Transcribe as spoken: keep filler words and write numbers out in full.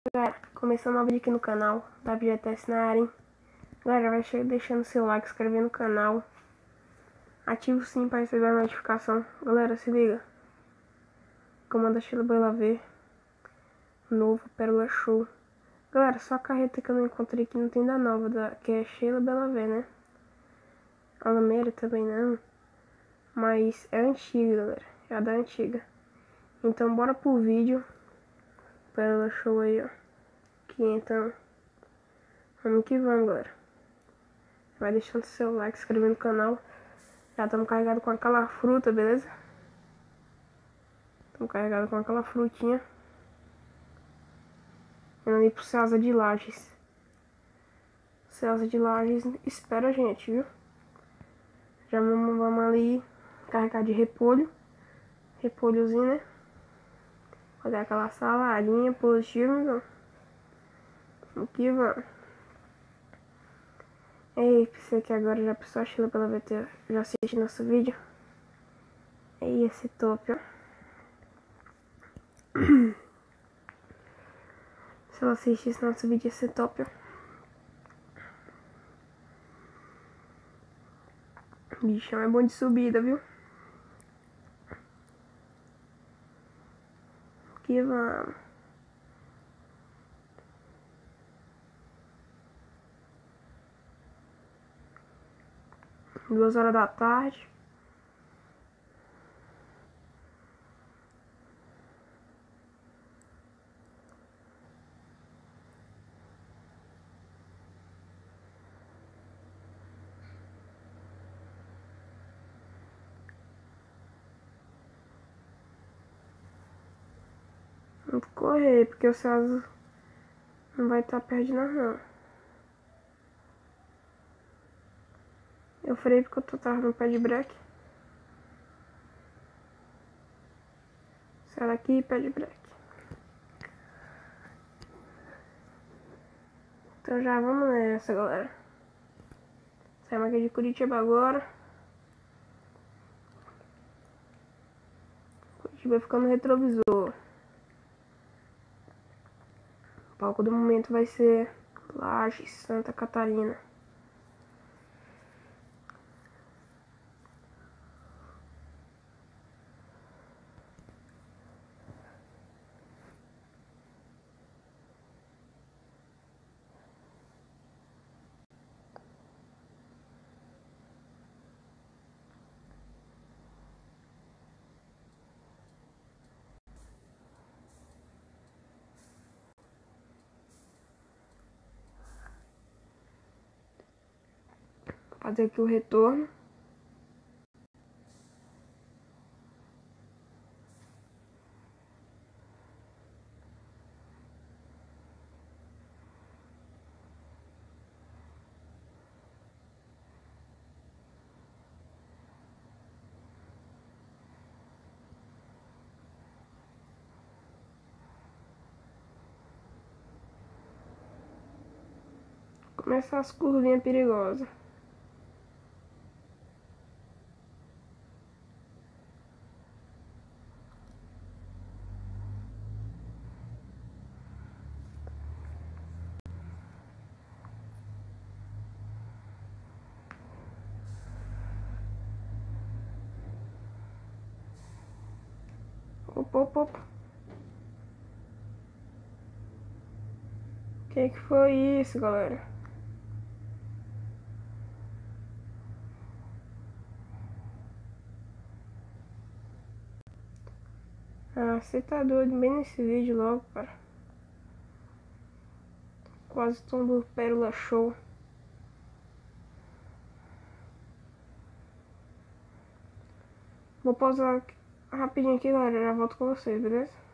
Galera, começando um vídeo aqui no canal da V G T S na área, hein? Galera, vai chegar deixando seu like, se inscrever no canal. Ativa o sininho para receber a notificação. Galera, se liga. Comanda Sheila Bela V. Novo Pérola Show. Galera, só a carreta que eu não encontrei aqui não tem da nova, da, que é Sheila Bela V, né? A Lameira também não. Mas é antiga, galera. É a da antiga. Então bora pro vídeo. Pérola Show aí, ó. Aqui então. Vamos que vamos, galera. Vai deixando seu like, se inscrevendo no canal. Já estamos carregados com aquela fruta, beleza? Estamos carregados com aquela frutinha. Indo ali pro Ceasa de Lages. Ceasa de Lages espera a gente, viu? Já vamos, vamos ali carregar de repolho. Repolhozinho, né? Fazer aquela saladinha positiva, então. Aqui, vamos. Ei, pensei que agora já pensou a Sheila Bela V T, já assistiu nosso vídeo? Ei, esse top, ó. Se ela assistisse nosso vídeo, ia ser top, ó. Bichão é bom de subida, viu? Aqui vamos. Duas horas da tarde. Vamos correr, porque o Ceasa não vai estar perto de nós, não. Eu freio porque eu tô tava no pé de breque. Sai daqui, pé de breque. Então já vamos nessa, galera. Saímos aqui de Curitiba agora. Curitiba ficando no retrovisor. O palco do momento vai ser Lages, Santa Catarina. Fazer aqui o retorno. Começar as curvinhas perigosas. Opa, opa, opa. Que que foi isso, galera? Ah, você tá doido bem nesse vídeo logo, cara. Quase tombo Pérola Show. Vou pausar rapidinho aqui, galera. Já volto com vocês, beleza?